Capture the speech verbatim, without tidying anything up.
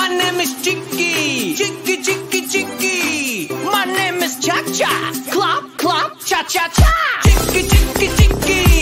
My name is Chicky, Chicky, Chicky, Chicky. My name is Cha Cha, Clop, Clop, Cha Cha Cha. Chicky, Chicky, Chicky.